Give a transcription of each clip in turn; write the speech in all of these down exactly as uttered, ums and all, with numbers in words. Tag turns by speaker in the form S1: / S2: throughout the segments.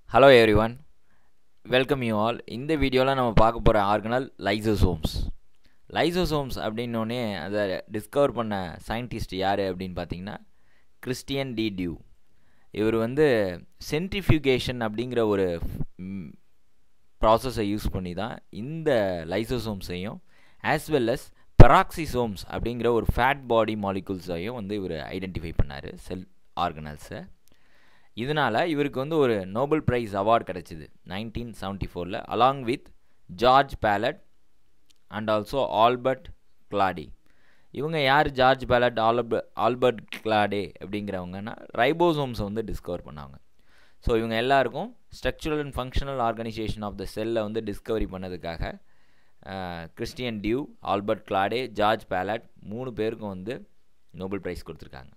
S1: Hello everyone, welcome you all. இந்த வீடியோவில் நம்ம பார்க்க போகிற ஆர்கனல் லைசோசோம்ஸ். லைசோசோம்ஸ் அப்படின்னோடனே அதை டிஸ்கவர் பண்ண சயின்டிஸ்ட் யார் அப்படின்னு பார்த்தீங்கன்னா கிறிஸ்டியன் டி டியூ. இவர் வந்து சென்ட்ரிஃபியூகேஷன் அப்படிங்கிற ஒரு ப்ராசஸை யூஸ் பண்ணி தான் இந்த லைசோசோம்ஸையும் ஆஸ் வெல் அஸ் பெராக்சிசோம்ஸ் அப்படிங்கிற ஒரு ஃபேட் பாடி மாலிகுல்ஸையும் வந்து இவர் ஐடென்டிஃபை பண்ணார் செல் ஆர்கனல்ஸை. இதனால் இவருக்கு வந்து ஒரு நோபல் ப்ரைஸ் அவார்டு கிடச்சிது நைன்டீன் செவன்ட்டி ஃபோரில் along with George Palade and also Albert Claude. இவங்க யார் ஜார்ஜ் பேலட் ஆல்ப ஆல்பர்ட் கிளாடே அப்படிங்கிறவங்கன்னா ரைபோசோம்ஸை வந்து டிஸ்கவர் பண்ணாங்க. ஸோ இவங்க எல்லாருக்கும் structural and functional organisation of the செல்லை வந்து டிஸ்கவரி பண்ணதுக்காக Christian Duve, Albert Claude, George Palade மூணு பேருக்கும் வந்து நோபல் ப்ரைஸ் கொடுத்துருக்காங்க.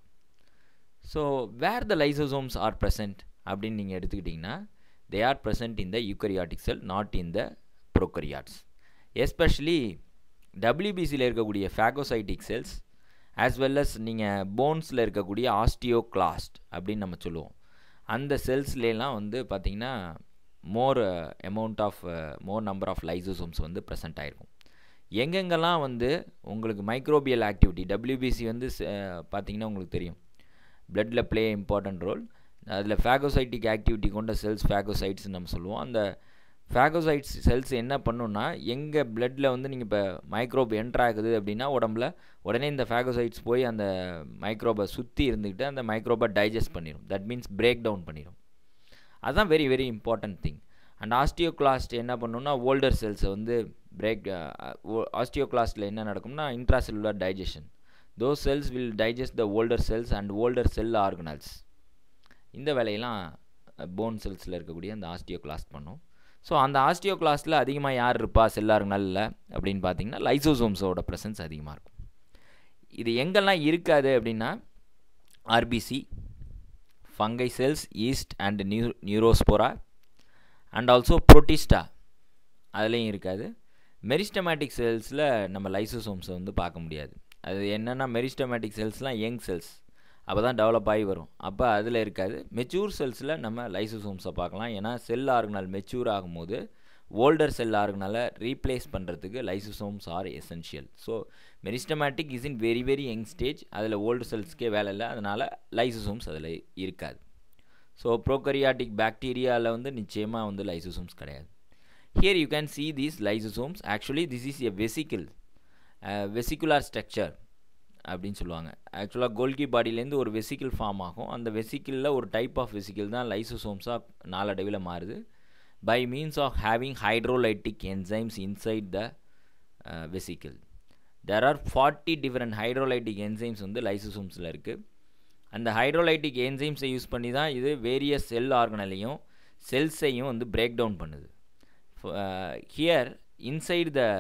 S1: So where the lysosomes are present அப்படின்னு நீங்கள் எடுத்துக்கிட்டிங்கன்னா they are present in the யூக்கரியாட்டிக் cell, not in the prokaryotes. Especially டபிள்யூபிசியில் இருக்கக்கூடிய phagocytic cells as well as நீங்கள் போன்ஸில் இருக்கக்கூடிய ஆஸ்டியோக்ளாஸ்ட் அப்படின்னு நம்ம சொல்லுவோம். அந்த செல்ஸ்லாம் வந்து பார்த்திங்கன்னா more amount of more number of lysosomes வந்து ப்ரெசென்ட் ஆகிருக்கும். எங்கெங்கெல்லாம் வந்து உங்களுக்கு மைக்ரோபியல் ஆக்டிவிட்டி, டபிள்யூபிசி வந்து பார்த்திங்கன்னா உங்களுக்கு தெரியும் பிளட்டில் ப்ளே இம்பார்ட்டன்ட் ரோல். அதில் ஃபேகோசைட்டிக் ஆக்டிவிட்டி கொண்ட செல்ஸ் ஃபேகோசைட்ஸ்ன்னு நம்ம சொல்லுவோம். அந்த ஃபேகோசைட்ஸ் செல்ஸ் என்ன பண்ணுன்னா எங்கள் பிளட்டில் வந்து நீங்கள் இப்போ மைக்ரோப் என்ட்ரு ஆகுது அப்படின்னா உடம்புல உடனே இந்த ஃபேகோசைட்ஸ் போய் அந்த மைக்ரோபை சுற்றி இருந்துக்கிட்டு அந்த மைக்ரோபை டைஜஸ்ட் பண்ணிடும். தட் மீன்ஸ் பிரேக் டவுன் பண்ணிடும். அதுதான் very very important thing. And osteoclast என்ன பண்ணுன்னா ஓல்டர் செல்ஸை வந்து பிரேக் ஆஸ்டியோக்ளாஸ்ட்டில் என்ன நடக்கும்னா intracellular digestion. Those cells will digest the older cells and older cell organelles. இந்த வேலையெல்லாம் போன் செல்ஸில் இருக்கக்கூடிய அந்த ஆஸ்டியோக்ளாஸ்ட் பண்ணும். ஸோ அந்த ஆஸ்டியோக்ளாஸ்ட்டில் அதிகமாக யார் இருப்பா செல் ஆர்கனலில் அப்படின்னு பார்த்தீங்கன்னா லைசோசோம்ஸோட ப்ரெசன்ஸ் அதிகமாக இருக்கும். இது எங்கெல்லாம் இருக்காது அப்படின்னா RBC, fungi cells, yeast and நியூ நியூரோஸ்போரா அண்ட் ஆல்சோ புரோட்டிஸ்டா அதுலேயும் இருக்காது. மெரிஸ்டமேட்டிக் செல்ஸில் நம்ம லைசோசோம்ஸை வந்து பார்க்க முடியாது. அது என்னென்னா மெரிஸ்டமேட்டிக் செல்ஸ்லாம் யங் செல்ஸ், அப்போ தான் டெவலப் ஆகி வரும், அப்போ அதில் இருக்காது. மெச்சூர் செல்ஸில் நம்ம லைசோசோம்ஸை பார்க்கலாம். ஏன்னா செல் ஆர்கனல் மெச்சூர் ஆகும்போது ஓல்டர் செல் ஆர்கனலை ரீப்ளேஸ் பண்ணுறதுக்கு lysosomes are essential. So meristematic is in very very young stage, அதில் ஓல்டு செல்ஸ்க்கே வேலை இல்லை, அதனால் லைசோசோம்ஸ் அதில் இருக்காது. ஸோ ப்ரோகரியாட்டிக் பாக்டீரியாவில் வந்து நிச்சயமாக வந்து லைசோசோம்ஸ் கிடையாது. Here you can see these lysosomes. Actually this is a vesicle, vesicular structure அப்படின்னு சொல்லுவாங்க. ஆக்சுவலாக கோல்கி பாடியிலேருந்து ஒரு வெசிக்கிள் ஃபார்ம் ஆகும். அந்த வெசிக்கிளில் ஒரு டைப் ஆஃப் வெசிக்கிள் தான் லைசோசோம்ஸாக நாளடைவில் மாறுது. By means of having hydrolytic enzymes inside the vesicle. There are forty different hydrolytic enzymes வந்து லைசோசோம்ஸில் இருக்குது. அந்த ஹைட்ரோலைட்டிக் என்சைம்ஸை யூஸ் பண்ணி தான் இது வேரியஸ் செல் ஆர்கனலையும் செல்ஸையும் வந்து பிரேக் டவுன் பண்ணுது. Here inside the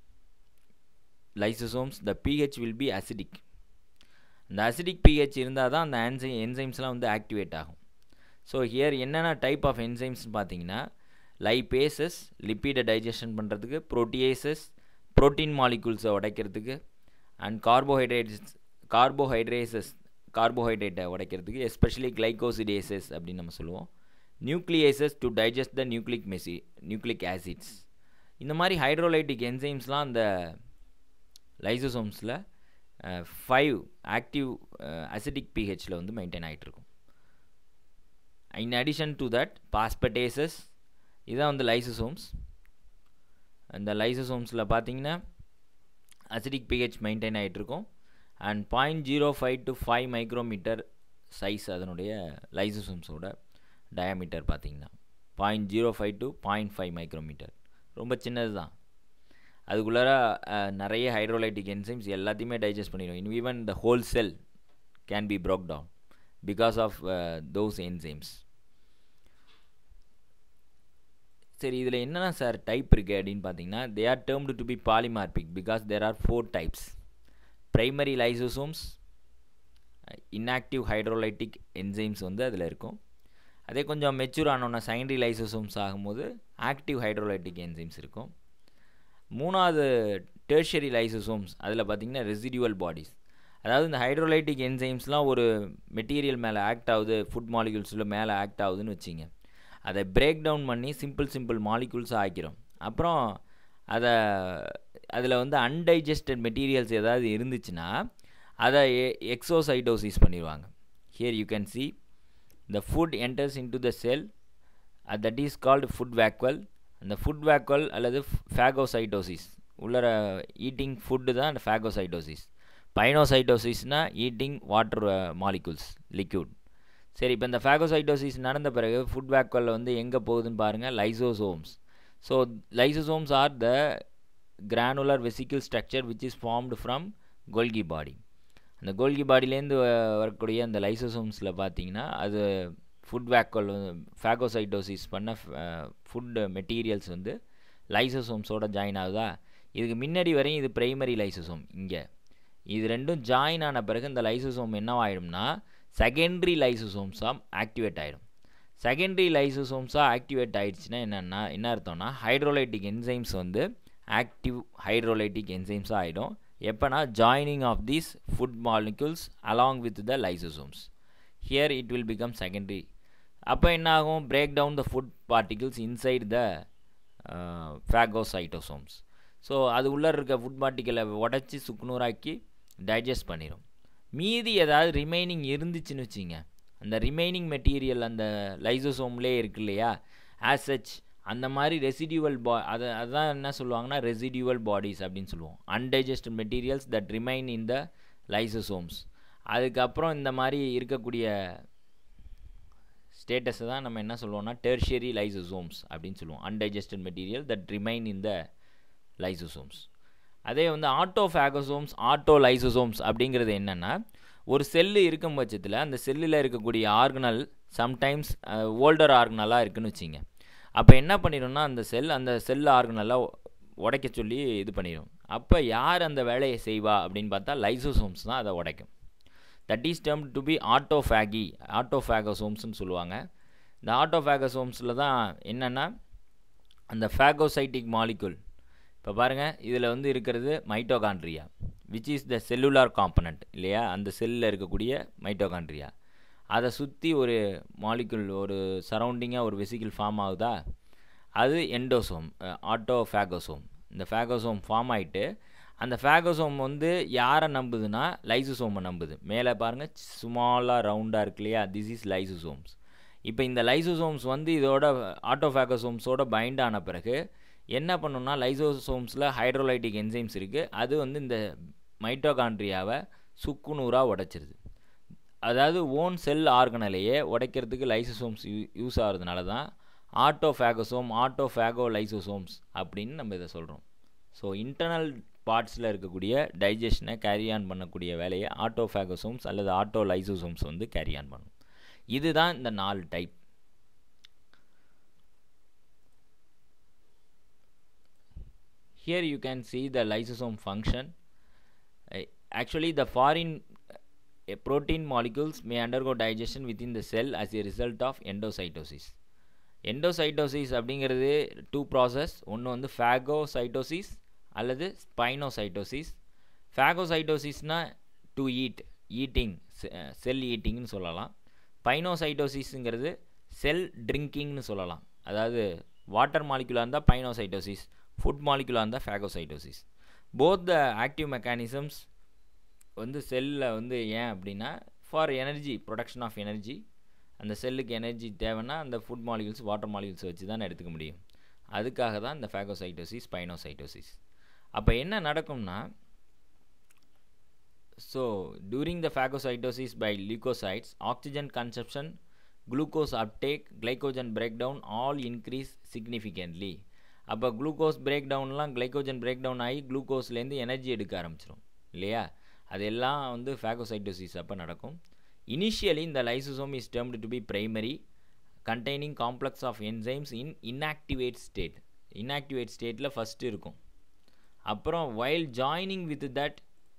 S1: lysosomes the pH will be acidic. அந்த acidic pH இருந்தால் தான் அந்த என்சைம் என்சைம்ஸ்லாம் வந்து ஆக்டிவேட் ஆகும். ஸோ ஹியர் என்னென்ன டைப் ஆஃப் என்சைம்ஸ் பார்த்தீங்கன்னா லைபேசஸ் லிப்பிடை டைஜஷன் பண்ணுறதுக்கு, ப்ரோட்டியேசஸ் ப்ரோட்டீன் மாலிகுல்ஸை உடைக்கிறதுக்கு, அண்ட் கார்போஹைட்ரேட்ஸ் கார்போஹைட்ரேசஸ் கார்போஹைட்ரேட்டை உடைக்கிறதுக்கு, எஸ்பெஷலி கிளைகோசிடேசஸ் அப்படின்னு நம்ம சொல்லுவோம், nucleases to digest the nucleic மெசி நியூக்ளிக் ஆசிட்ஸ். இந்த மாதிரி ஹைட்ரோலைட்டிக் என்சைம்ஸ்லாம் அந்த லைசோசோம்ஸில் ஃபைவ் ஆக்டிவ் அசிடிக் பிஹெச்சில் வந்து மெயின்டைன் ஆகிட்டுருக்கும். In addition to that phosphatases, இதுதான் வந்து லைசோசோம்ஸ். அந்த லைசோசோம்ஸில் பார்த்தீங்கன்னா அசிடிக் பிஹெச் மெயின்டைன் ஆகிட்டுருக்கும். And point zero five to five micrometre size அதனுடைய லைசோசோம்ஸோட டயாமீட்டர் பார்த்தீங்கன்னா point zero five to point five micrometre, ரொம்ப சின்னது தான். அதுக்குள்ளார நிறைய ஹைட்ரோலைட்டிக் என்சைம்ஸ் எல்லாத்தையுமே டைஜஸ்ட் பண்ணிடும். Even the whole cell can be broke down because of those enzymes. சரி, இதில் என்னென்ன சார் டைப் இருக்குது அப்படின்னு பார்த்தீங்கன்னா they are termed to be polymorphic because there are four types. Primary lysosomes, inactive hydrolytic enzymes வந்து அதில் இருக்கும். அதே கொஞ்சம் மெச்சூர் ஆனோன்னா செகண்டரி லைசோசோம்ஸ் ஆகும்போது ஆக்டிவ் ஹைட்ரோலைட்டிக் என்சைம்ஸ் இருக்கும். மூணாவது டெர்ஷரி லைசோசோம்ஸ், அதில் பார்த்திங்கன்னா ரெசிடியூவல் பாடிஸ். அதாவது இந்த ஹைட்ரோலைட்டிக் என்சைம்ஸ்லாம் ஒரு மெட்டீரியல் மேலே ஆக்ட் ஆகுது, ஃபுட் மாலிகுல்ஸில் மேலே ஆக்ட் ஆகுதுன்னு வச்சிங்க. அதை பிரேக் டவுன் பண்ணி சிம்பிள் சிம்பிள் மாலிகூல்ஸாக ஆக்கிறோம். அப்புறம் அதை அதில் வந்து அன்டைஜஸ்டட் மெட்டீரியல்ஸ் ஏதாவது இருந்துச்சுன்னா அதை எக்ஸோசைட்டோசிஸ் பண்ணிடுவாங்க. Here you can see the food enters into the cell, uh, that is called food vacuole. அந்த ஃபுட் வேக்குவல் அல்லது ஃபேகோசைட்டோசிஸ் உள்ளர ஈட்டிங் ஃபுட்டு தான் அந்த ஃபேகோசைட்டோசிஸ். பைனோசைட்டோசிஸ்னால் ஈட்டிங் வாட்டர் மாலிகூல்ஸ் லிக்யூட். சரி, இப்போ இந்த ஃபேகோசைட்டோசிஸ் நடந்த பிறகு ஃபுட் வேக்குவலில் வந்து எங்கே போகுதுன்னு பாருங்கள், lysosomes. So lysosomes are the granular vesicle structure which is formed from Golgi body. அந்த கோல்கி பாடியிலேருந்து வரக்கூடிய அந்த லைசோசோம்ஸில் பார்த்தீங்கன்னா அது ஃபுட் வேக்குவல் ஃபேகோசைட்டோசிஸ் பண்ண ஃபுட் மெட்டீரியல்ஸ் வந்து லைசோசோம்ஸோட ஜாயின் ஆகுதா. இதுக்கு முன்னாடி வரையும் இது பிரைமரி லைசோசோம். இங்கே இது ரெண்டும் ஜாயின் ஆன பிறகு இந்த லைசோசோம் என்னவாயிடும்னா செகண்டரி லைசோசோம்ஸாக ஆக்டிவேட் ஆகிடும். செகண்டரி லைசோசோம்ஸாக ஆக்டிவேட் ஆகிடுச்சுன்னா என்னென்னா என்ன அர்த்தம்னா ஹைட்ரோலைட்டிக் என்சைம்ஸ் வந்து ஆக்டிவ் ஹைட்ரோலைட்டிக் என்சைம்ஸாக ஆகிடும். எப்போனா joining of these food molecules along with the lysosomes. Here it will become secondary. அப்போ என்ன ஆகும், break down the food particles inside the phagocytosomes. So அது உள்ளே இருக்க ஃபுட் பார்ட்டிகளை உடச்சி சுக்குநூறாக்கி டைஜஸ்ட் பண்ணிடும். மீதி ஏதாவது ரிமைனிங் இருந்துச்சுன்னு வச்சிங்க, அந்த ரிமைனிங் மெட்டீரியல் அந்த லைசோசோம்லேயே இருக்கு இல்லையா, ஆஸ் சச் அந்த மாதிரி ரெசிடியூவல் பா அதை அதுதான் என்ன சொல்லுவாங்கன்னா ரெசிடியூவல் பாடிஸ் அப்படின்னு சொல்லுவோம். Undigested materials that remain in the lysosomes. அதுக்கப்புறம் இந்த மாதிரி இருக்கக்கூடிய ஸ்டேட்டஸை தான் நம்ம என்ன சொல்லுவோம்னா டெர்ஷியரி லைசோசோம்ஸ் அப்படின்னு சொல்லுவோம். Undigested material that remain in the lysosomes. அதே வந்து ஆட்டோஃபேகோசோம்ஸ் ஆட்டோ லைசோசோம்ஸ் அப்படிங்கிறது என்னென்னா ஒரு செல்லு இருக்கும் பட்சத்தில் அந்த செல்லில் இருக்கக்கூடிய ஆர்கனல் சம்டைம்ஸ் ஓல்டர் ஆர்கனலாக இருக்குதுன்னு வச்சிங்க. அப்போ என்ன பண்ணிடும்னா அந்த செல் அந்த செல் ஆர்கனலாக உடைக்க சொல்லி இது பண்ணிடும். அப்போ யார் அந்த வேலையை செய்வா அப்படின்னு பார்த்தா லைசோசோம்ஸ் தான் அதை உடைக்கும். That is term to be autophagy ஆட்டோஃபேகோசோம்ஸ்னு சொல்லுவாங்க. இந்த ஆட்டோஃபேகோசோம்ஸில் தான் என்னென்னா அந்த ஃபேகோசைட்டிக் மாலிகுல் இப்போ பாருங்கள் இதில் வந்து இருக்கிறது mitochondria which is the cellular component இல்லையா, அந்த செல்லில் இருக்கக்கூடிய மைட்டோகாண்ட்ரியா. அதை சுற்றி ஒரு மாலிகுல் ஒரு சரௌண்டிங்காக ஒரு வெசிக்கிள் ஃபார்ம் ஆகுதா, அது எண்டோசோம் ஆட்டோஃபேகோசோம். இந்த ஃபேகோசோம் ஃபார்ம் ஆகிட்டு அந்த ஃபேகோசோம் வந்து யாரை நம்புதுன்னா லைசோசோமை நம்புது. மேலே பாருங்கள் ஸ்மாலாக ரவுண்டாக இருக்கு இல்லையா, திஸ் இஸ் லைசோசோம்ஸ். இப்போ இந்த லைசோசோம்ஸ் வந்து இதோட ஆட்டோஃபேகோசோம்ஸோட பைண்ட் ஆன பிறகு என்ன பண்ணுன்னா லைசோசோம்ஸில் ஹைட்ரோலைட்டிக் என்சைம்ஸ் இருக்குது, அது வந்து இந்த மைட்டோகாண்ட்ரியாவை சுக்குநூறாக உடைச்சிருது. அதாவது ஓன் செல் ஆர்கனலையே உடைக்கிறதுக்கு லைசோசோம்ஸ் யூ யூஸ் ஆகிறதுனால தான் ஆட்டோஃபேகோசோம் ஆட்டோஃபேகோ லைசோசோம்ஸ் அப்படின்னு நம்ம இதை சொல்கிறோம். ஸோ இன்டர்னல் பார்ட்ஸில் இருக்கக்கூடிய டைஜஷனை கேரி ஆன் பண்ணக்கூடிய வேலையை ஆட்டோஃபேகோசோம்ஸ் அல்லது ஆட்டோ லைசோசோம்ஸ் வந்து கேரி ஆன் பண்ணும். இதுதான் இந்த நாலு type. Here you can see the lysosome function. Uh, actually the foreign uh, protein molecules may undergo digestion within the cell as a result of endocytosis. Endocytosis அப்படிங்கிறது two process. ஒன்று வந்து phagocytosis அல்லது pinocytosis. ஃபேகோசைட்டோசிஸ்னால் to eat eating cell ஈட்டிங்னு சொல்லலாம். பைனோசைட்டோசிஸுங்கிறது செல் ட்ரிங்கிங்னு சொல்லலாம். அதாவது வாட்டர் மாலிகுலாக இருந்தால் பைனோசைட்டோசிஸ், ஃபுட் மாலிகுலாக இருந்தால் phagocytosis. Both the active mechanisms வந்து செல்லில் வந்து ஏன் அப்படின்னா for energy production of energy. அந்த செல்லுக்கு எனர்ஜி தேவைன்னா அந்த ஃபுட் மாலிகுல்ஸ் வாட்டர் மாலிகுல்ஸ் வச்சு தான் எடுத்துக்க முடியும். அதுக்காக தான் இந்த ஃபேகோசைட்டோசிஸ் பைனோசைட்டோசிஸ். அப்போ என்ன நடக்கும்னா so during the phagocytosis by leukocytes oxygen consumption, glucose uptake, glycogen break down all increase significantly. அப்போ குளுக்கோஸ் பிரேக் டவுன்லாம் கிளைகோஜன் பிரேக் டவுன் ஆகி குளுக்கோஸ்லேருந்து எனர்ஜி எடுக்க ஆரம்பிச்சிடும் இல்லையா, அதெல்லாம் வந்து ஃபேகோசைட்டோசிஸ் அப்போ நடக்கும். இனிஷியலி இந்த lysosome is termed to be primary containing complex of enzymes in inactivate state. Inactivate ஸ்டேட்டில் ஃபஸ்ட்டு இருக்கும். அப்புறம் while joining with that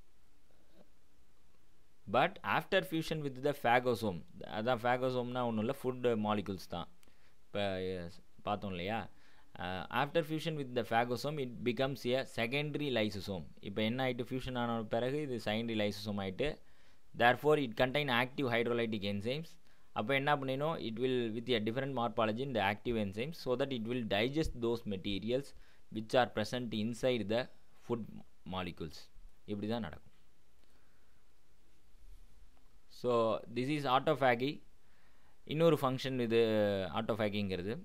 S1: but after fusion with the phagosome, அதான் ஃபேகோசோம்னா ஒன்றும் இல்லை ஃபுட் மாலிகுல்ஸ் தான் இப்போ பார்த்தோம் இல்லையா. After fusion with the phagosome it becomes a secondary lysosome. இப்போ என்ன ஆகிட்டு ஃபியூஷன் ஆன பிறகு இது செகண்டரி லைசோசோம் ஆகிட்டு therefore it contain active hydrolytic enzymes அப்போ என்ன பண்ணினோம், it will with a different morphology இந்த active enzymes so that it will digest those materials which are present inside the food molecules. இப்படி தான் நடக்கும். So this is autophagy. இன்னொரு function இது ஆட்டோஃபேகிங்கிறது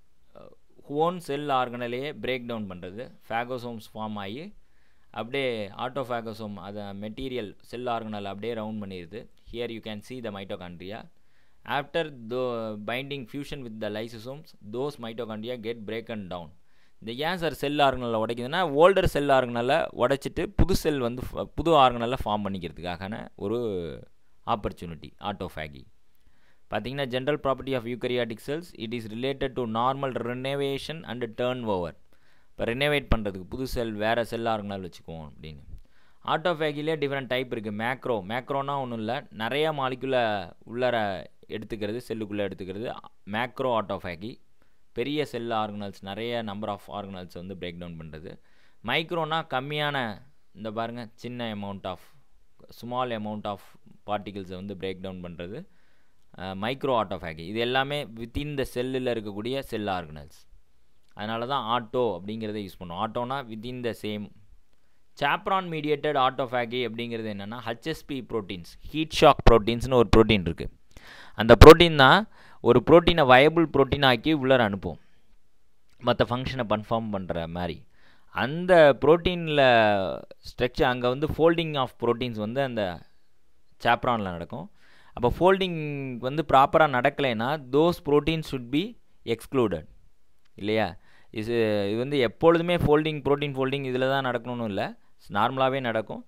S1: ஓன் செல் ஆர்கனலையே பிரேக் டவுன் பண்ணுறது. Phagosomes form ஆகி அப்படியே ஆட்டோஃபேகோசோம் அதை மெட்டீரியல் செல் ஆர்கனல் அப்படியே ரவுண்ட் பண்ணிடுது. Here you can see the mitochondria. After though binding fusion with the lysosomes those mitochondria get broken down. இந்த ஏன் சார் செல் ஆர்கனலில் உடைக்குதுன்னா, ஓல்டர் செல் ஆர்கனலை உடைச்சிட்டு புது செல் வந்து புது ஆர்கனலில் ஃபார்ம் பண்ணிக்கிறதுக்கான ஒரு ஆப்பர்ச்சுனிட்டி ஆட்டோஃபேகி. பார்த்தீங்கன்னா general property of eukaryotic cells it is related to normal renovation and turn over. இப்போ renovate பண்ணுறதுக்கு புது செல் வேறு செல் ஆர்கனல் வச்சுக்குவோம் அப்படின்னு. ஆட்டோஃபேகிலே டிஃப்ரெண்ட் டைப் இருக்குது. மேக்ரோ மேக்ரோனா ஒன்றும் இல்லை, நிறையா மாலிகுலை உள்ளார எடுத்துக்கிறது, செல்லுக்குள்ளே எடுத்துக்கிறது மேக்ரோ ஆட்டோஃபேகி. பெரிய செல் ஆர்கனல்ஸ் நிறைய நம்பர் ஆஃப் ஆர்கனல்ஸ் வந்து பிரேக் டவுன் பண்ணுறது. மைக்ரோனா கம்மியான, இந்த பாருங்கள், சின்ன amount of small amount of பார்ட்டிகிள்ஸை வந்து பிரேக் டவுன் பண்ணுறது மைக்ரோ ஆட்டோஃபேகி. இது எல்லாமே வித்தின் த செல்லில் இருக்கக்கூடிய செல் ஆர்கனல்ஸ். அதனால தான் ஆட்டோ அப்படிங்கிறத யூஸ் பண்ணுவோம். ஆட்டோனா within the same. Chaperone mediated autophagy அப்படிங்கிறது என்னென்னா ஹெச்எஸ்பி ப்ரோட்டீன்ஸ், ஹீட் ஷாக் ப்ரோட்டீன்ஸ்னு ஒரு ப்ரோட்டீன் இருக்குது. அந்த ப்ரோட்டீன் தான் ஒரு ப்ரோட்டீனை வயபிள் ப்ரோட்டீன் ஆக்கி உள்ளார அனுப்பும் மற்ற ஃபங்க்ஷனை கன்ஃபார்ம் பண்ணுற மாதிரி. அந்த ப்ரோட்டீனில் ஸ்ட்ரக்சர் அங்கே வந்து ஃபோல்டிங் ஆஃப் ப்ரோட்டீன்ஸ் வந்து அந்த சாப்ரானில் நடக்கும். அப்போ ஃபோல்டிங் வந்து ப்ராப்பராக நடக்கலைன்னா those protein should be excluded இல்லையா. இது இது வந்து எப்பொழுதுமே ஃபோல்டிங் ப்ரோட்டீன் ஃபோல்டிங் இதில் தான் நடக்கணும்னு இல்லை, நார்மலாகவே நடக்கும்.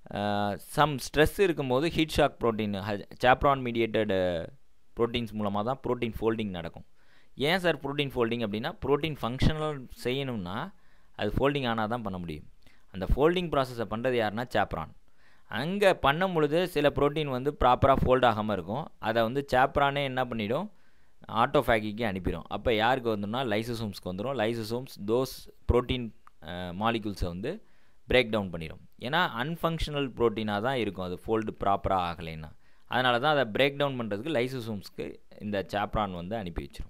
S1: சம் ஸ்ட்ரெஸ் இருக்கும்போது heat shock protein chaperone mediated proteins மூலமாக தான் ப்ரோட்டீன் ஃபோல்டிங் நடக்கும். ஏன் சார் ப்ரோட்டீன் ஃபோல்டிங் அப்படின்னா, ப்ரோட்டீன் ஃபங்க்ஷனல் செய்யணும்னா அது ஃபோல்டிங் ஆனால் தான் பண்ண முடியும். அந்த ஃபோல்டிங் ப்ராசஸை பண்ணுறது யாருன்னா சாப்ரான். அங்கே பண்ணும் பொழுது சில ப்ரோட்டீன் வந்து ப்ராப்பராக ஃபோல்ட் ஆகாமல் இருக்கும். அதை வந்து சாப்ரானே என்ன பண்ணிடும், ஆட்டோஃபேகிக்கு அனுப்பிடும். அப்போ யாருக்கு வந்துடும்னா லைசோசோம்ஸ்க்கு வந்துடும். லைசோசோம்ஸ் தோஸ் ப்ரோட்டீன் மாலிகுல்ஸை வந்து பிரேக் டவுன் பண்ணிடும். ஏன்னா அன்ஃபங்க்ஷனல் ப்ரோட்டீனாக தான் இருக்கும் அது ஃபோல்டு ப்ராப்பராக ஆகலைன்னா. அதனால தான் அதை பிரேக் டவுன் பண்ணுறதுக்கு லைசோசோம்ஸ்க்கு இந்த சாப்ரான் வந்து அனுப்பி வச்சிடும்.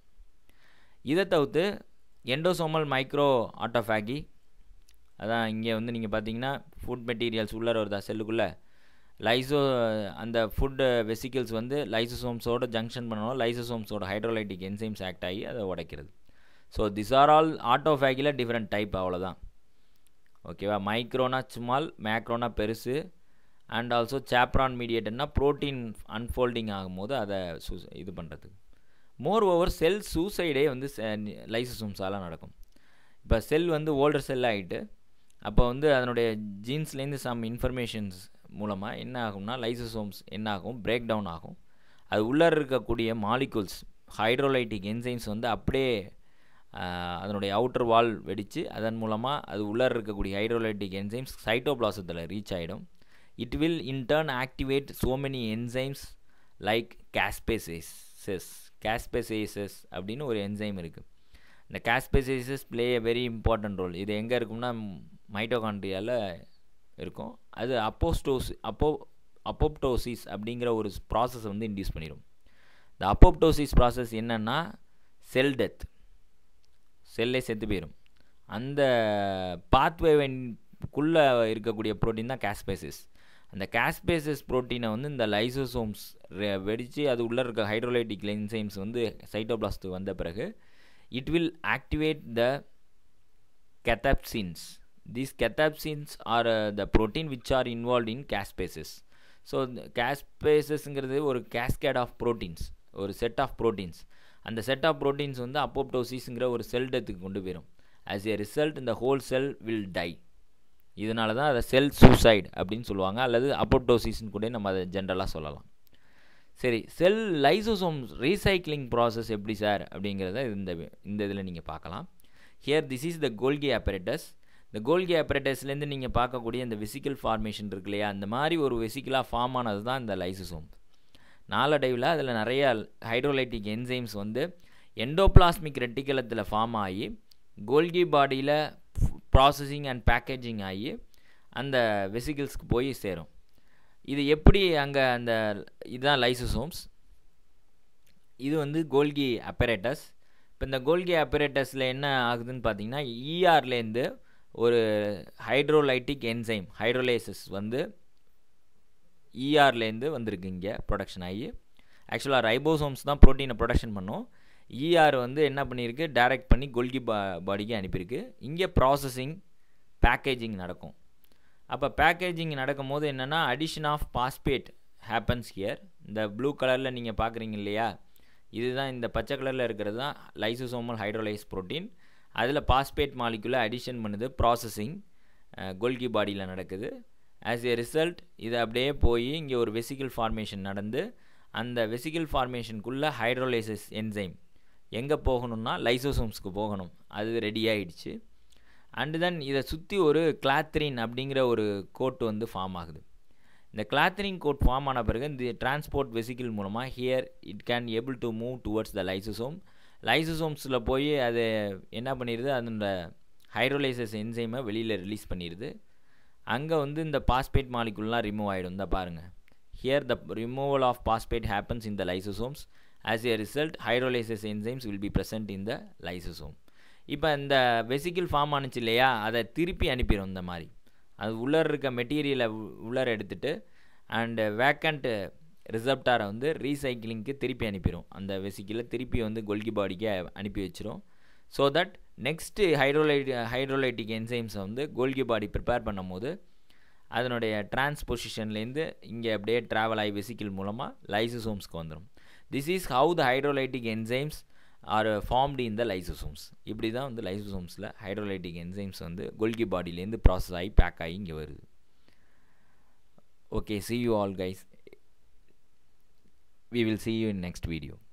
S1: இதை தவிர்த்து எண்டோசோமல் மைக்ரோ ஆட்டோஃபேகி, அதான் இங்கே வந்து நீங்கள் பார்த்தீங்கன்னா ஃபுட் மெட்டீரியல்ஸ் உள்ளே வருதா செல்லுக்குள்ளே, லைசோ அந்த ஃபுட் வெசிக்கிள்ஸ் வந்து லைசோசோம்ஸோட ஜங்ஷன் பண்ணணும், லைசோசோம்ஸோட ஹைட்ரோலைட்டிக் என்சைம்ஸ் ஆக்ட் ஆகி அதை உடைக்கிறது. ஸோ திஸ் ஆர் ஆல் ஆட்டோஃபேகியில் டிஃப்ரெண்ட் டைப், அவ்வளோதான். ஓகேவா. மைக்ரோனா ஸ்மால், மேக்ரோனா பெருசு, அண்ட் ஆல்சோ சாப்ரான் மீடியேட்டட்னா ப்ரோட்டீன் அன்ஃபோல்டிங் ஆகும்போது அதை சூ இது பண்ணுறதுக்கு. மோர் ஓவர் செல் சூசைடே வந்து லைசோசோம்ஸால் நடக்கும். இப்போ செல் வந்து ஓல்டர் செல் ஆகிட்டு அப்போ வந்து அதனுடைய ஜீன்ஸ்லேருந்து சம் இன்ஃபர்மேஷன்ஸ் மூலமாக என்ன ஆகும்னா லைசோசோம்ஸ் என்ன ஆகும், பிரேக் டவுன் ஆகும். அது உள்ளே இருக்கக்கூடிய மாலிகுல்ஸ் ஹைட்ரோலைட்டிக் என்சைம்ஸ் வந்து அப்படியே அதனுடைய அவுட்டர் வால் வெடித்து அதன் மூலமாக அது உள்ளே இருக்கக்கூடிய ஹைட்ரோலைட்டிக் என்சைம்ஸ் சைட்டோபிளாசத்தில் ரீச் ஆகிடும். It will in turn activate so many enzymes like caspases. Caspases அப்படின்னு ஒரு என்சைம் இருக்குது. இந்த caspases play a very important role. இது எங்கே இருக்கும்னா மைட்டோகாண்ட்ரியாவில் இருக்கும். அது அப்போஸ்டோஸ் அப்போ அப்போப்டோசிஸ் அப்படிங்கிற ஒரு ப்ராசஸ் வந்து இன்டியூஸ் பண்ணிடும். இந்த அப்போப்டோசிஸ் ப்ராசஸ் என்னென்னா செல் டெத், செல்லே செத்து போயிடும். அந்த பாத்வேக்குள்ளே இருக்கக்கூடிய ப்ரோட்டீன் தான் காஸ்பேசஸ். அந்த காஸ்பேசஸ் ப்ரோட்டீனை வந்து இந்த லைசோசோம்ஸ் வெடித்து அது உள்ளே இருக்க ஹைட்ரோலைட்டிக் என்சைம்ஸ் வந்து சைட்டோபிளாஸ்ட்டுக்கு வந்த பிறகு it will activate the cathepsins. These cathepsins are uh, the protein which are involved in caspases. So caspases-ங்கிறது ஒரு cascade of proteins, ஒரு set of proteins. அந்த set of proteins வந்து அப்போப்டோசிஸ்ங்கிற ஒரு செல் டெத்துக்கு கொண்டு போயிடும். as a result இந்த whole cell will die. இதனால தான் அதை செல் சூசைட் அப்படின்னு சொல்லுவாங்க, அல்லது அப்போப்டோசிஸ்ன்னு கூட நம்ம அதை ஜென்ரலாக சொல்லலாம். சரி, செல் லைசோசோம்ஸ் ரீசைக்ளிங் ப்ராசஸ் எப்படி சார் அப்படிங்கிறத இந்த இந்த இதில் நீங்கள் பார்க்கலாம். Here this is the Golgi apparatus. இந்த கோல்கி apparatusலேருந்து நீங்கள் பார்க்கக்கூடிய இந்த வெசிக்கல் ஃபார்மேஷன் இருக்கு இல்லையா, அந்த மாதிரி ஒரு வெசிக்கலாக ஃபார்ம் ஆனது தான் இந்த லைசோசோம். நாளடைவில் அதில் நிறைய ஹைட்ரோலைட்டிக் என்சைம்ஸ் வந்து எண்டோபிளாஸ்மிக் ரெட்டிகுலத்தில் ஃபார்ம் ஆகி கோல்கி பாடியில் ப்ராசஸிங் அண்ட் பேக்கேஜிங் ஆகி அந்த வெசிக்கிள்ஸ்க்கு போய் சேரும். இது எப்படி அங்கே அந்த இதுதான் லைசோசோம்ஸ். இது வந்து கோல்கி அப்பரேட்டஸ். இப்போ இந்த கோல்கி அப்பரேட்டஸில் என்ன ஆகுதுன்னு பார்த்தீங்கன்னா, ஈஆர்லேருந்து ஒரு ஹைட்ரோலைட்டிக் என்சைம் ஹைட்ரோலைசஸ் வந்து ஈஆர்லேருந்து வந்திருக்கு இங்கே ப்ரொடக்ஷன் ஆகி. ஆக்சுவலாக ரைபோசோம்ஸ் தான் ப்ரோட்டீனை ப்ரொடக்ஷன் பண்ணும். ஈஆர் வந்து என்ன பண்ணியிருக்கு, டைரக்ட் பண்ணி கோல்கி பா பாடிக்கு அனுப்பியிருக்கு. இங்கே ப்ராசஸிங் பேக்கேஜிங் நடக்கும். அப்போ பேக்கேஜிங் நடக்கும் போது என்னென்னா, addition of phosphate happens here. இந்த ப்ளூ கலரில் நீங்கள் பார்க்குறீங்க இல்லையா, இதுதான் இந்த பச்சை கலரில் இருக்கிறது தான் லைசோசோமல் ஹைட்ரோலைஸ் ப்ரோட்டீன். அதில் பாஸ்பேட் மாலிகுலை அடிஷன் பண்ணுது. ப்ராசஸிங் கோல்கி பாடியில் நடக்குது. ஆஸ் ஏ ரிசல்ட் இது அப்படியே போய் இங்கே ஒரு வெசிக்கிள் ஃபார்மேஷன் நடந்து, அந்த வெசிக்கிள் ஃபார்மேஷனுக்குள்ளே ஹைட்ரோலைசஸ் என்சைம் எங்கே போகணும்னா லைசோசோம்ஸ்க்கு போகணும். அது ரெடி ஆகிடுச்சு. அண்டு தென் இதை சுற்றி ஒரு கிளாத்ரின் அப்படிங்கிற ஒரு கோட் வந்து ஃபார்ம் ஆகுது. இந்த கிளாத்ரின் கோட் ஃபார்ம் ஆன பிறகு இந்த டிரான்ஸ்போர்ட் வெசிக்கிள் மூலமாக here it can able to move towards the lysosome. லைசோசோம்ஸில் போய் அது என்ன பண்ணிடுது, அதோட ஹைட்ரோலைசஸ் என்சைமை வெளியில் ரிலீஸ் பண்ணிடுது. அங்கே வந்து இந்த பாஸ்பேட் மாலிகுல்லாம் ரிமூவ் ஆகிடும். இந்த பாருங்கள், here the removal of phosphate happens in the lysosomes. As a result hydrolases enzymes will be present in the lysosome. இப்போ இந்த வெசிக்கிள் ஃபார்ம் ஆனிச்சு இல்லையா, அதை திருப்பி அனுப்பிடும். இந்த மாதிரி அது உள்ளே இருக்க மெட்டீரியலை உள்ளே எடுத்துகிட்டு அண்டு வேக்கண்ட் ரிசப்டாரை வந்து ரீசைக்கிளிங்க்கு திருப்பி அனுப்பிடும். அந்த வெசிக்கிளை திருப்பி வந்து கோல்கி பாடிக்கு அனுப்பி வச்சிரும். So that next hydrolyte hydrolytic என்சைம்ஸை வந்து கோல்கி பாடி ப்ரிப்பேர் பண்ணும் போது அதனுடைய டிரான்ஸ்பொசிஷன்லேருந்து இங்கே அப்படியே ட்ராவல் ஆகி வெசிக்கிள் மூலமாக லைசோசோம்ஸ்க்கு வந்துடும். This is how the hydrolytic enzymes are formed in the lysosomes. இப்படி தான் வந்து லைசோசோம்ஸில் ஹைட்ரோலைட்டிக் என்சைம்ஸ் வந்து கோல்கி பாடியிலேருந்து ப்ராசஸ் ஆகி பேக் ஆகி இங்கே வருது. Okay, see you all guys. We will see you in next video.